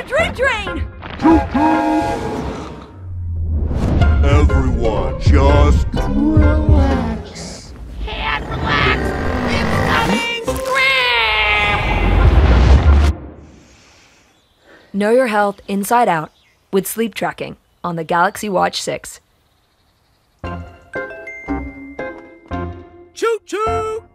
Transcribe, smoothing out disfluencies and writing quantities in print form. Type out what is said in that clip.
Dream train! Everyone, just Relax. Can't relax! It's coming! Scream! Know your health inside out with sleep tracking on the Galaxy Watch6. Choo choo!